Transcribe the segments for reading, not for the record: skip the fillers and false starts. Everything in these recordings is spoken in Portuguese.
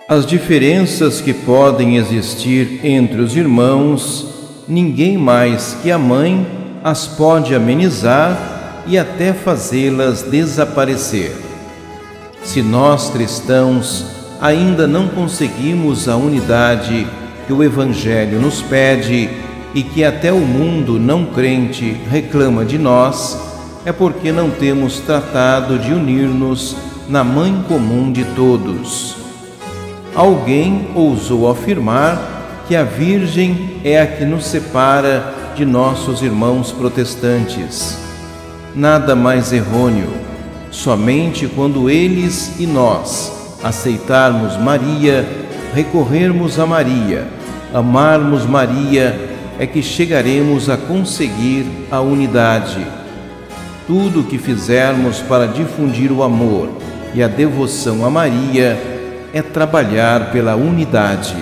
As diferenças que podem existir entre os irmãos, ninguém mais que a mãe as pode amenizar e até fazê-las desaparecer. Se nós cristãos ainda não conseguimos a unidade que o Evangelho nos pede e que até o mundo não crente reclama de nós, é porque não temos tratado de unir-nos na mãe comum de todos. Alguém ousou afirmar que a Virgem é a que nos separa de nossos irmãos protestantes. Nada mais errôneo. Somente quando eles e nós aceitarmos Maria, recorrermos a Maria, amarmos Maria, é que chegaremos a conseguir a unidade. Tudo o que fizermos para difundir o amor e a devoção a Maria é trabalhar pela unidade.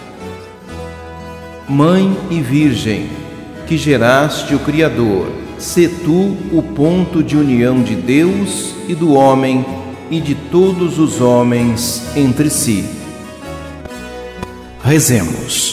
Mãe e Virgem, que geraste o Criador, sê tu o ponto de união de Deus e do homem e de todos os homens entre si. Rezemos.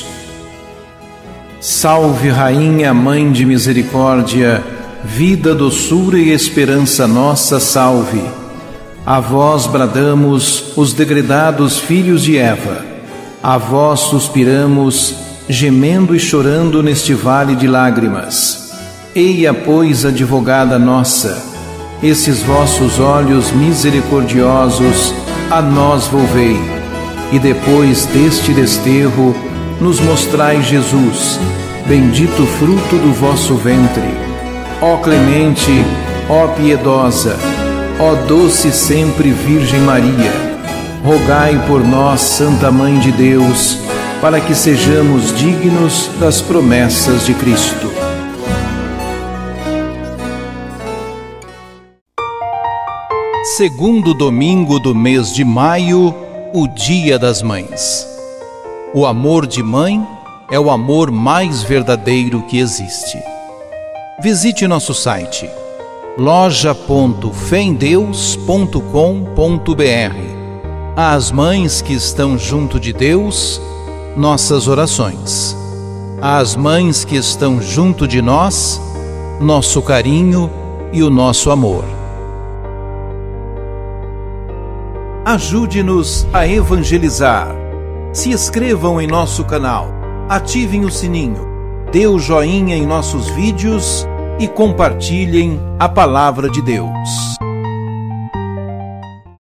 Salve, Rainha, Mãe de Misericórdia, vida, doçura e esperança nossa, salve. A vós bradamos, os degredados filhos de Eva. A vós suspiramos, gemendo e chorando neste vale de lágrimas. Eia, pois, advogada nossa, esses vossos olhos misericordiosos a nós volvei, e depois deste desterro nos mostrai Jesus, bendito fruto do vosso ventre. Ó clemente, ó piedosa, ó doce sempre Virgem Maria, rogai por nós, Santa Mãe de Deus, para que sejamos dignos das promessas de Cristo. Segundo domingo do mês de maio, o Dia das Mães. O amor de mãe é o amor mais verdadeiro que existe. Visite nosso site loja.feendeus.com.br. Às mães que estão junto de Deus, nossas orações. Às mães que estão junto de nós, nosso carinho e o nosso amor. Ajude-nos a evangelizar. Se inscrevam em nosso canal, ativem o sininho, dê o joinha em nossos vídeos e compartilhem a palavra de Deus.